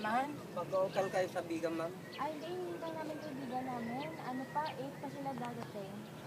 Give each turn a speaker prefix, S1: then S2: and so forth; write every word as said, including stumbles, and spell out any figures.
S1: naman?
S2: Mag-local kayo sa Vigan, ma'am?
S3: Ay, hindi, hindi lang namin kaibigan namin. Ano pa, eight pa sila dadating.